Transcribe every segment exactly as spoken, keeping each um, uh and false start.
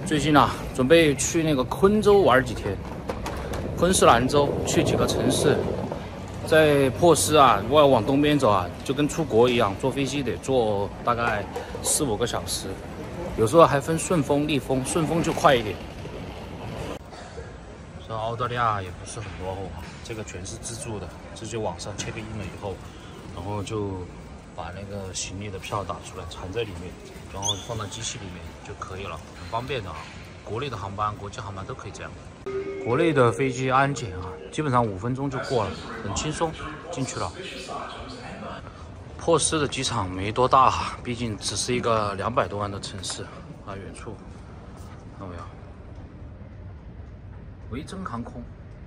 最近啊，准备去那个昆州玩几天，昆士兰州去几个城市，在珀斯啊，我要往东边走啊，就跟出国一样，坐飞机得坐大概四五个小时，有时候还分顺风、逆风，顺风就快一点。这澳大利亚也不是很落后啊，这个全是自助的，直接网上 check in 了以后，然后就把那个行李的票打出来，缠在里面，然后放到机器里面就可以了，很方便的啊。国内的航班、国际航班都可以这样。国内的飞机安检啊，基本上五分钟就过了，很轻松，进去了。珀斯的机场没多大哈，毕竟只是一个两百多万的城市啊，远处看到没有？维珍航空。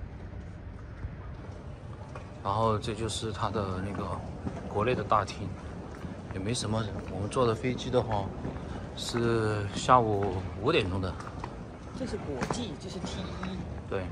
然后这就是它的那个国内的大厅，也没什么人。我们坐的飞机的话是下午五点钟的。 这是国际，这是 T 一。 对。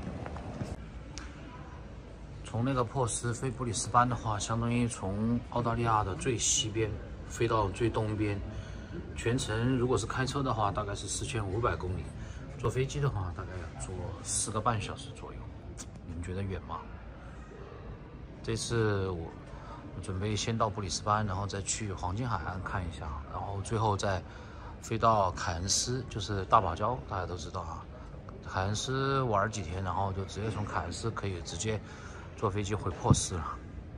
从那个珀斯飞布里斯班的话，相当于从澳大利亚的最西边飞到最东边，全程如果是开车的话，大概是四千五百公里；坐飞机的话，大概要坐四个半小时左右。你们觉得远吗？这次我我准备先到布里斯班，然后再去黄金海岸看一下，然后最后再飞到凯恩斯，就是大堡礁，大家都知道啊。凯恩斯玩几天，然后就直接从凯恩斯可以直接坐飞机回珀斯了。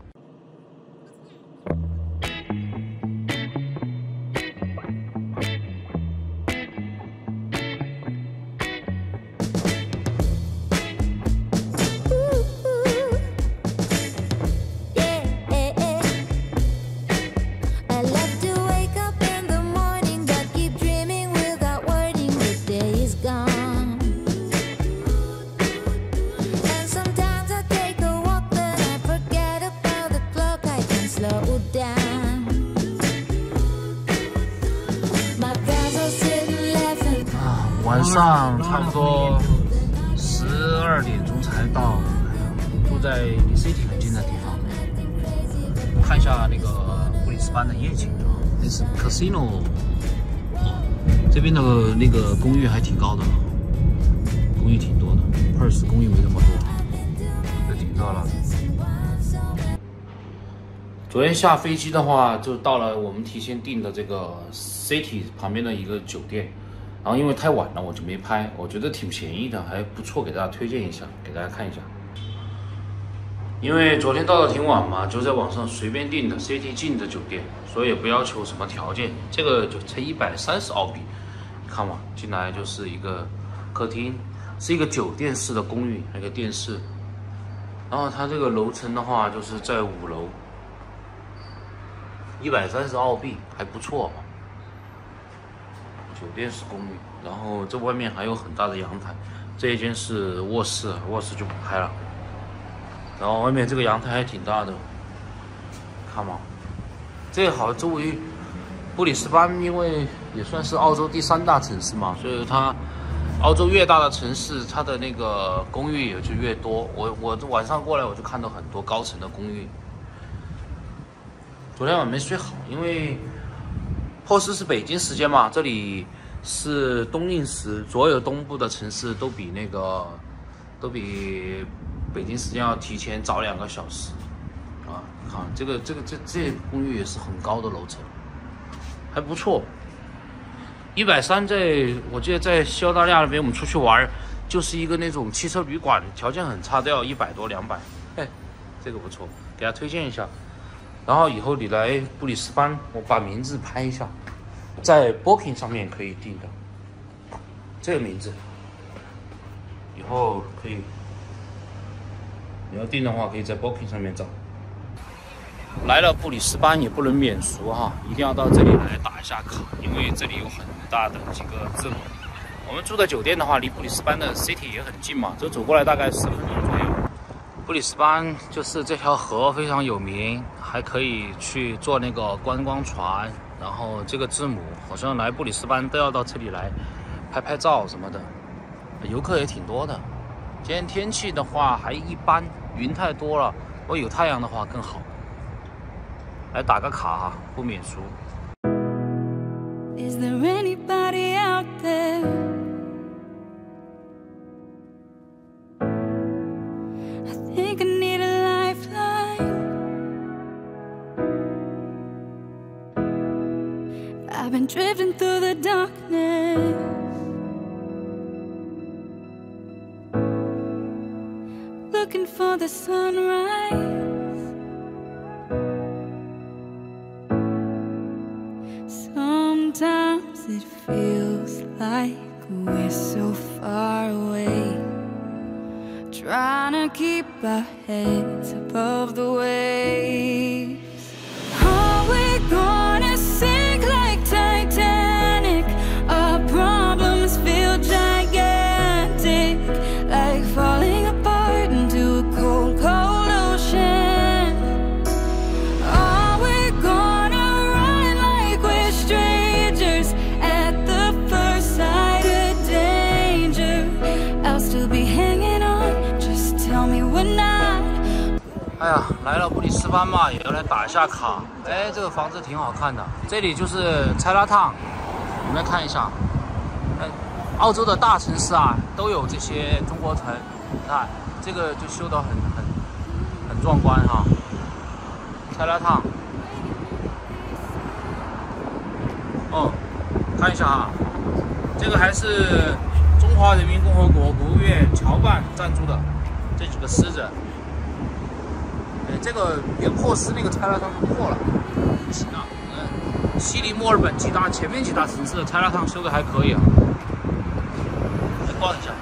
晚上差不多十二点钟才到，住在离 City 很近的地方，看一下那个布里斯班的夜景啊。这是 Casino， 这边的那个公寓还挺高的，公寓挺多的。Perth 公寓没那么多，就挺热闹的。昨天下飞机的话，就到了我们提前订的这个 City 旁边的一个酒店。然后因为太晚了，我就没拍。我觉得挺便宜的，还不错，给大家推荐一下，给大家看一下。因为昨天到的挺晚嘛，就在网上随便订的 C T 近的酒店，所以也不要求什么条件。这个就才一百三十澳币，看嘛，进来就是一个客厅，是一个酒店式的公寓，还有个电视。然后它这个楼层的话，就是在五楼，一百三十澳币，还不错。酒店式公寓，然后这外面还有很大的阳台，这一间是卧室，卧室就不拍了。然后外面这个阳台还挺大的，看嘛，这好周围布里斯班，因为也算是澳洲第三大城市嘛，所以它澳洲越大的城市，它的那个公寓也就越多。我我晚上过来我就看到很多高层的公寓。昨天晚上没睡好，因为珀斯是北京时间嘛，这里是冬令时，所有东部的城市都比那个都比北京时间要提前早两个小时啊。看这个这个这这公寓也是很高的楼层，还不错。一百三，在我记得在西澳大利亚那边我们出去玩，就是一个那种汽车旅馆，条件很差都要一百多两百，嘿，这个不错，给大家推荐一下。然后以后你来布里斯班，我把名字拍一下，在 Booking 上面可以订的，这个名字，以后可以，你要订的话，可以在 Booking 上面找。来了布里斯班也不能免俗哈，一定要到这里来打一下卡，因为这里有很大的几个字母。我们住的酒店的话，离布里斯班的 City 也很近嘛，就走过来大概十分钟左右。布里斯班就是这条河非常有名，还可以去坐那个观光船。然后这个字母好像来布里斯班都要到这里来拍拍照什么的，游客也挺多的。今天天气的话还一般，云太多了，如果有太阳的话更好。来打个卡哈，不免俗。 Is there anybody out there darkness. Looking for the sunrise. Sometimes it feels like we're so far away, trying to keep our heads above the waves. Are we gonna sink like Titanic? Our problems feel gigantic, like falling apart into a cold, cold ocean. Are we gonna run like we're strangers at the first sight of danger? I'll still be hanging on, just tell me we're not. 哎呀，来了布里斯班嘛，也要来打一下卡。哎，这个房子挺好看的。这里就是拆拉烫，你们看一下。哎，澳洲的大城市啊，都有这些中国城。你看，这个就修得很很很壮观哈。拆拉烫。哦，看一下哈，这个还是中华人民共和国国务院侨办赞助的这几个狮子。 这个连珀斯那个拆拉烫都破了，不行啊！嗯，悉尼、墨尔本几大前面几大城市的拆拉烫修的还可以啊。来逛一下。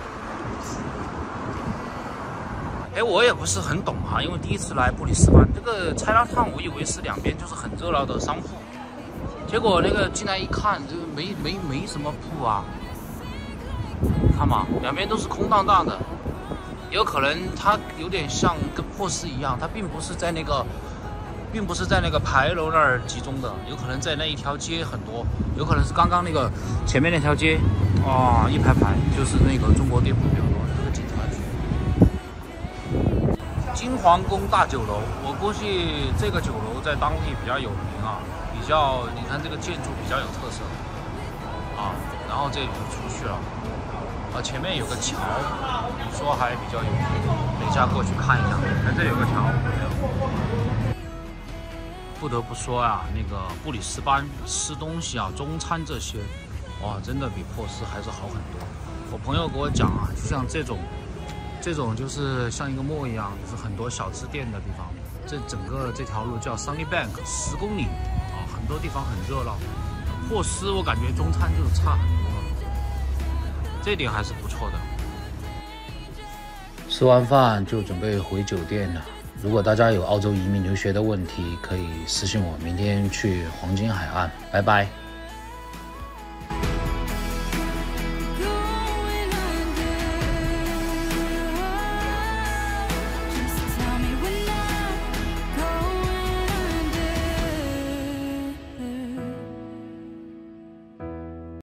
哎，我也不是很懂哈，因为第一次来布里斯班，这个拆拉烫我以为是两边就是很热闹的商铺，结果那个进来一看，这个没没没什么铺啊。看嘛，两边都是空荡荡的。 有可能它有点像跟珀斯一样，它并不是在那个，并不是在那个牌楼那儿集中的，有可能在那一条街很多，有可能是刚刚那个前面那条街，啊、哦，一排排就是那个中国店铺比较多，这个警察局。金皇宫大酒楼，我估计这个酒楼在当地比较有名啊，比较你看这个建筑比较有特色，啊，然后这里就出去了。 啊，前面有个桥，你说还比较有名，等一下过去看一下。看这里有个桥，不得不说啊，那个布里斯班吃东西啊，中餐这些，哇，真的比珀斯还是好很多。我朋友给我讲啊，就像这种，这种就是像一个陌一样，就是很多小吃店的地方。这整个这条路叫 Sunnybank， 十公里啊，很多地方很热闹。珀斯我感觉中餐就是差很多。 这点还是不错的。吃完饭就准备回酒店了。如果大家有澳洲移民留学的问题，可以私信我。明天去黄金海岸，拜拜。